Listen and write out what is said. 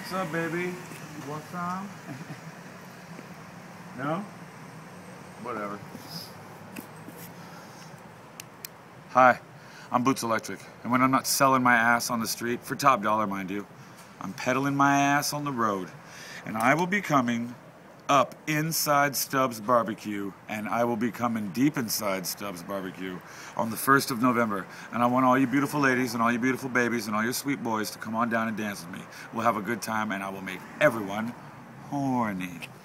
What's up, baby? You want some? No? Whatever. Hi, I'm Boots Electric, and when I'm not selling my ass on the street, for top dollar, mind you, I'm pedaling my ass on the road, and I will be coming up inside Stubb's Barbecue, and I will be coming deep inside Stubb's Barbecue on the 1st of November, and I want all you beautiful ladies and all you beautiful babies and all your sweet boys to come on down and dance with me. We'll have a good time, and I will make everyone horny.